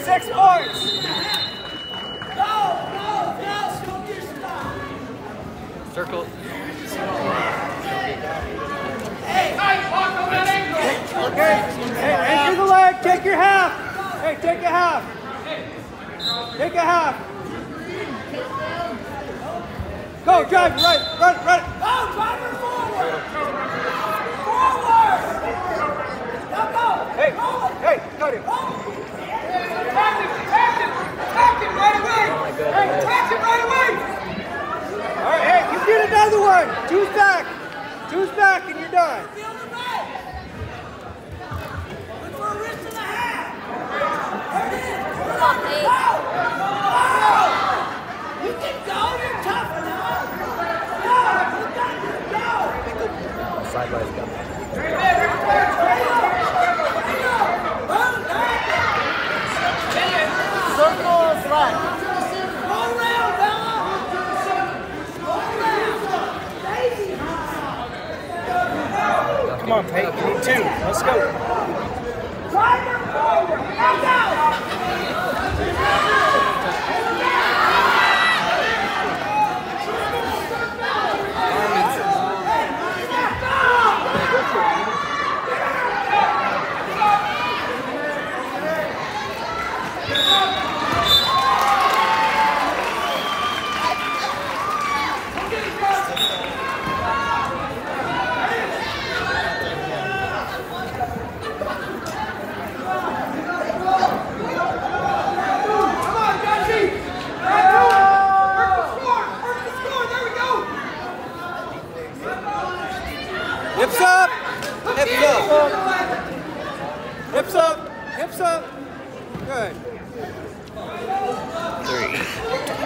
6 points. Circle. Okay. Hey, anchor the leg. Take your half. Hey, take a half. Take a half. Go, drive, right. Go, drive her forward. Forward. Now go. Hey, got him. Attack him right away. Hey, attack him right away. All right, hey, you get another one. Two's back, and you're done. Look for a wrist and a half. There it is. You can go. You're tough enough. Go. You got to go. Sideways go. Circle flat. Go around, Bella. Come on, Payton. You need 2. Let's go. Drive her forward. Now go. Hips up! Hips up! Hips up! Hips up! Good. 3.